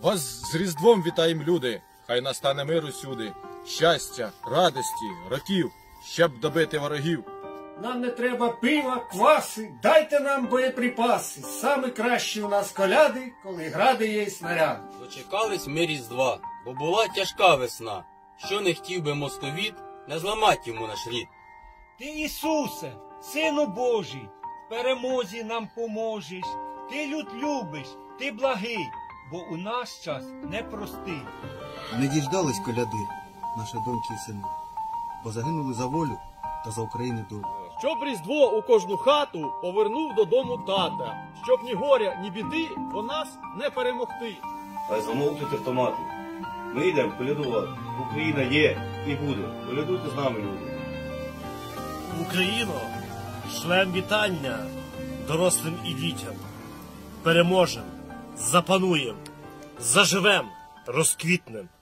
Вас з Різдвом вітаєм, люди, хай настане мир усюди, щастя, радості, років, щоб добити ворогів. Нам не треба пива, кваси, дайте нам боєприпаси. Саме кращі у нас коляди, коли гради є й снаряди. Дочекались ми Різдва, бо була тяжка весна. Що не хотів би московіт, не зламать йому наш рід. Ти, Ісусе, Сину Божий, в перемозі нам поможеш. Ти люд любиш, ти благий, бо у наш час непростий. Не діждались коляди, наші доньки і сини, бо загинули за волю та за Україну долю. Щоб Різдво у кожну хату повернув додому тата, щоб ні горя, ні біди по нас не перемогти. Хай замовкнуть автомати. Ми йдемо колядувати. Україна є і буде. Колядуйте з нами, люди. Україно, шлем вітання дорослим і дітям. Переможем, запануєм, заживем, розквітнем.